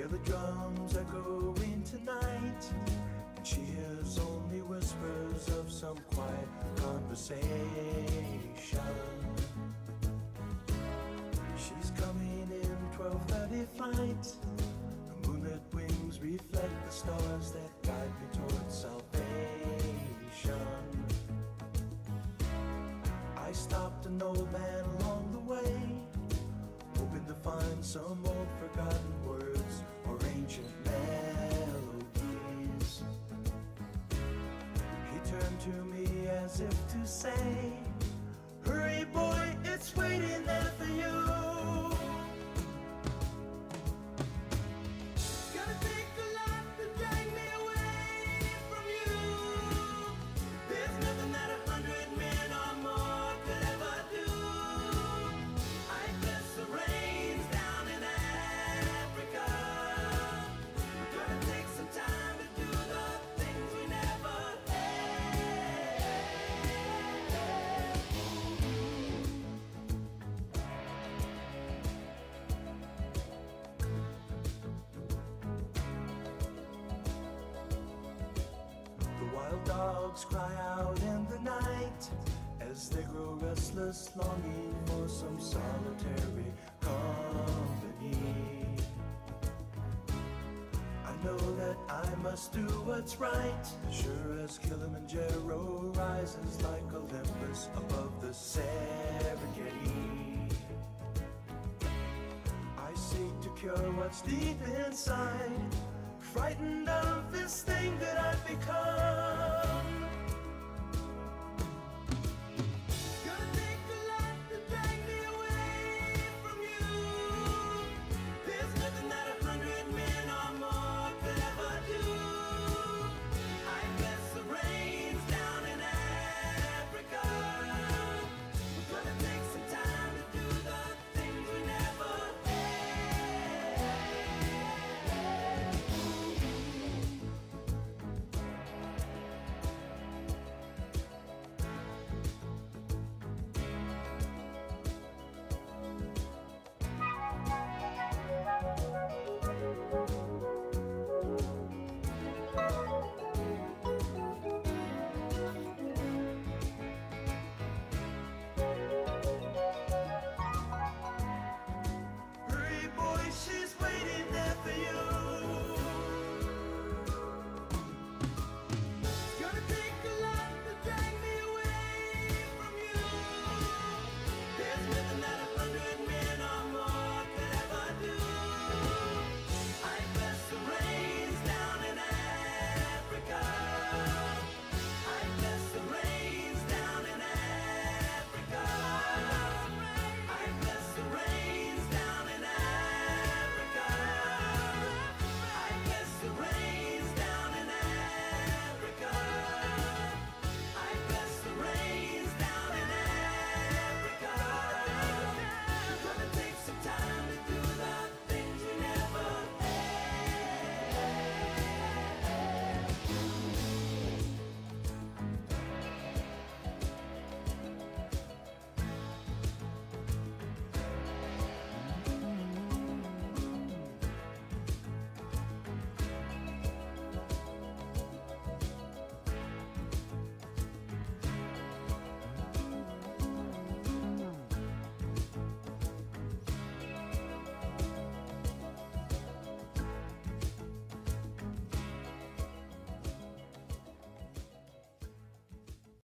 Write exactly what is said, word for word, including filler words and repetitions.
hear the drums echoing tonight, and she hears only whispers of some quiet conversation. She's coming in twelve thirty flight. Her moonlit wings reflect the stars that guide me towards salvation. I stopped an old man along the way, hoping to find some old forgotten words or ancient melodies. He turned to me as if to say, "Hurry boy, it's waiting there for you." Wild dogs cry out in the night as they grow restless, longing for some solitary company. I know that I must do what's right, sure as Kilimanjaro rises like Olympus above the Serengeti. I seek to cure what's deep inside, frightened of this thing that I've become.